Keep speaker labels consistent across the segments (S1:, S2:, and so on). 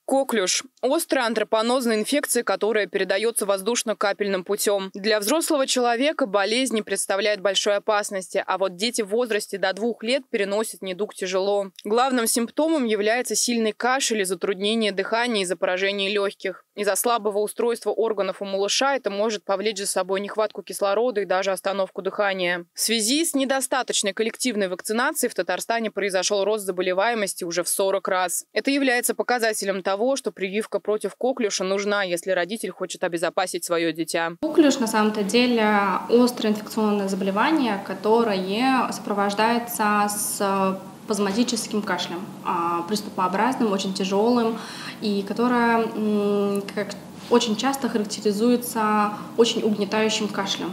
S1: Коклюш – острая антропонозная инфекция, которая передается воздушно-капельным путем. Для взрослого человека болезнь не представляет большой опасности, а вот дети в возрасте до 2 лет переносят недуг тяжело. Главным симптомом является сильный кашель и затруднение дыхания из-за поражения легких. Из-за слабого устройства органов у малыша это может повлечь за собой нехватку кислорода и даже остановку дыхания. В связи с недостаточной коллективной вакцинацией в Татарстане произошел рост заболеваемости уже в 40 раз. Это является показателем того, что прививка против коклюша нужна, если родитель хочет обезопасить свое дитя.
S2: Коклюш на самом-то деле острое инфекционное заболевание, которое сопровождается с спазматическим кашлем, приступообразным, очень тяжелым, и которое очень часто характеризуется очень угнетающим кашлем.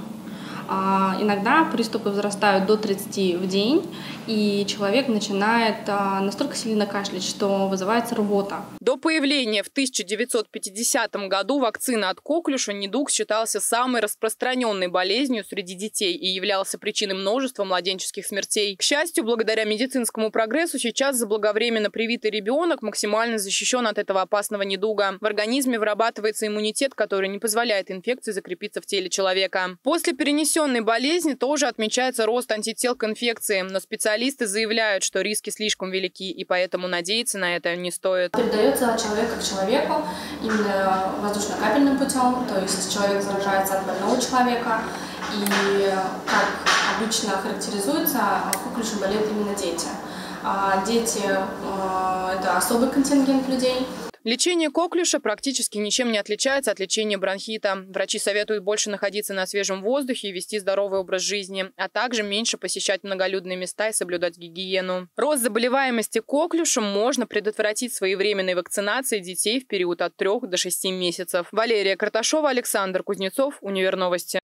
S2: Иногда приступы возрастают до 30 в день, и человек начинает настолько сильно кашлять, что вызывается рвота.
S1: До появления в 1950 году вакцины от коклюша недуг считался самой распространенной болезнью среди детей и являлся причиной множества младенческих смертей. К счастью, благодаря медицинскому прогрессу сейчас заблаговременно привитый ребенок максимально защищен от этого опасного недуга. В организме вырабатывается иммунитет, который не позволяет инфекции закрепиться в теле человека. После перенесенной болезни тоже отмечается рост антител к инфекции, но специалисты заявляют, что риски слишком велики, и поэтому надеяться на это не стоит.
S2: Передается от человека к человеку именно воздушно-капельным путем, то есть человек заражается от больного человека, и как обычно характеризуется, коклюшем болеют именно дети. Дети – это особый контингент людей.
S1: Лечение коклюша практически ничем не отличается от лечения бронхита. Врачи советуют больше находиться на свежем воздухе и вести здоровый образ жизни, а также меньше посещать многолюдные места и соблюдать гигиену. Рост заболеваемости коклюшем можно предотвратить своевременной вакцинацией детей в период от 3 до 6 месяцев. Валерия Карташова, Александр Кузнецов, Универновости.